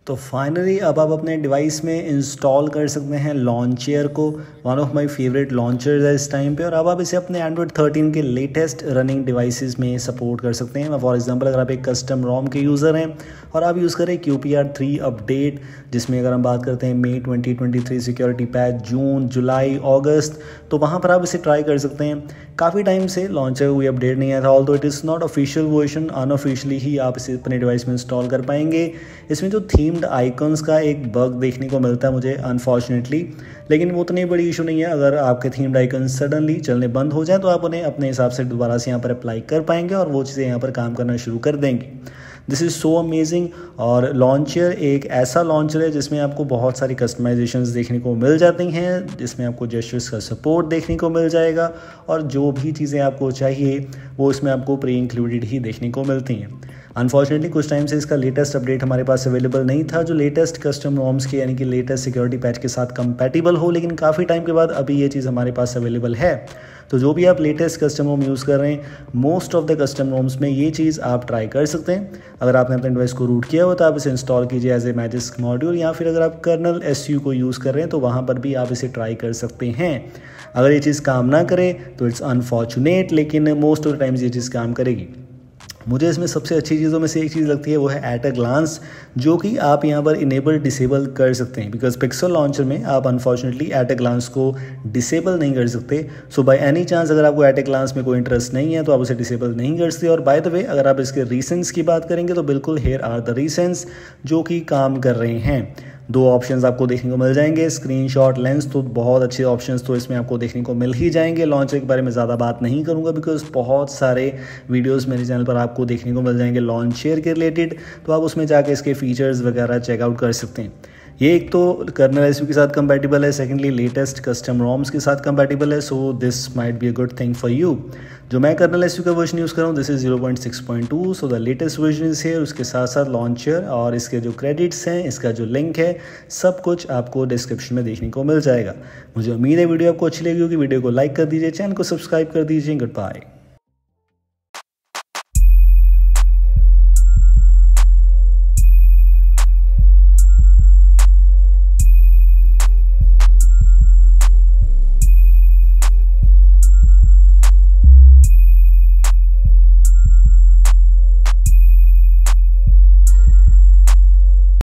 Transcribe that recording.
तो फाइनली अब आप अपने डिवाइस में इंस्टॉल कर सकते हैं लॉन्चर को। One of my favourite launchers है इस टाइम पे, और अब आप इसे अपने एंड्रॉयड 13 के लेटेस्ट रनिंग डिवाइसेस में सपोर्ट कर सकते हैं। फॉर एग्जांपल अगर आप एक कस्टम रोम के यूज़र हैं और आप यूज़ करें QPR 3 अपडेट, जिसमें अगर हम बात करते हैं मई 2023 सिक्योरिटी पैच, जून, जुलाई, अगस्त, तो वहाँ पर आप इसे ट्राई कर सकते हैं। काफ़ी टाइम से लॉन्चर कोई अपडेट नहीं आया था, although it is not official version, unofficially ही आप इसे अपने डिवाइस में इंस्टॉल कर पाएंगे। इसमें जो थीम्ड आइकन्स का एक बग देखने को मिलता है मुझे अनफॉर्चुनेटली, लेकिन वो उतनी बड़ी इशू नहीं है। अगर आपके थीम्ड आइकन्स सडनली चलने बंद हो जाए तो आप उन्हें अपने हिसाब से दोबारा से यहाँ पर अप्लाई कर पाएंगे और वो चीज़ें यहाँ पर काम करना शुरू कर देंगे। This is so amazing. और लॉन्चर एक ऐसा लॉन्चर है जिसमें आपको बहुत सारी कस्टमाइजेशंस देखने को मिल जाती हैं, जिसमें आपको जेस्चर्स का सपोर्ट देखने को मिल जाएगा और जो भी चीज़ें आपको चाहिए वो इसमें आपको प्री इंक्लूडेड ही देखने को मिलती हैं। अनफॉर्चुनेटली कुछ टाइम से इसका लेटेस्ट अपडेट हमारे पास अवेलेबल नहीं था जो लेटेस्ट कस्टम रोम्स के यानी कि लेटेस्ट सिक्योरिटी पैच के साथ कंपैटिबल हो, लेकिन काफ़ी टाइम के बाद अभी ये चीज़ हमारे पास अवेलेबल है। तो जो भी आप लेटेस्ट कस्टम रोम यूज़ कर रहे हैं, most of the custom ROMs में ये चीज़ आप ट्राई कर सकते हैं। अगर आपने अपने डिवाइस को रूट किया हो तो आप इसे इंस्टॉल कीजिए एज ए मैजिस्क मॉड्यूल, या फिर अगर आप कर्नल SU को यूज़ कर रहे हैं तो वहाँ पर भी आप इसे ट्राई कर सकते हैं। अगर ये चीज़ काम ना करे तो इट्स अनफॉर्चुनेट, लेकिन मोस्ट ऑफ द टाइम्स ये चीज़ काम करेगी। मुझे इसमें सबसे अच्छी चीज़ों में से एक चीज़ लगती है, वो है एट अ ग्लांस, जो कि आप यहाँ पर इनेबल डिसेबल कर सकते हैं। बिकॉज पिक्सल लॉन्चर में आप अनफॉर्चुनेटली एट अ ग्लांस को डिसेबल नहीं कर सकते। सो बाय एनी चांस अगर आपको एट अ ग्लांस में कोई इंटरेस्ट नहीं है तो आप उसे डिसेबल नहीं कर सकते। और बाय द वे अगर आप इसके रीसेंट्स की बात करेंगे तो बिल्कुल हेयर आर द रीसेंट्स जो कि काम कर रहे हैं। दो ऑप्शंस आपको देखने को मिल जाएंगे, स्क्रीनशॉट, लेंस, तो बहुत अच्छे ऑप्शंस तो इसमें आपको देखने को मिल ही जाएंगे। लॉन्चर के बारे में ज़्यादा बात नहीं करूंगा बिकॉज बहुत सारे वीडियोस मेरे चैनल पर आपको देखने को मिल जाएंगे लॉन्चर के रिलेटेड, तो आप उसमें जाके इसके फीचर्स वगैरह चेकआउट कर सकते हैं। ये एक तो कर्नल SU के साथ कंपैटिबल है, सेकेंडली लेटेस्ट कस्टम रोम्स के साथ कंपैटिबल है, so this might be a good thing for you. जो मैं कर्नल SU का वर्जन यूज़ कर रहा हूँ this is 0.6.2, so the latest version is है। उसके साथ साथ लॉन्चर और इसके जो क्रेडिट्स हैं, इसका जो लिंक है, सब कुछ आपको डिस्क्रिप्शन में देखने को मिल जाएगा। मुझे उम्मीद है वीडियो आपको अच्छी लगी होगी। वीडियो को लाइक कर दीजिए, चैनल को सब्सक्राइब कर दीजिए। Good bye.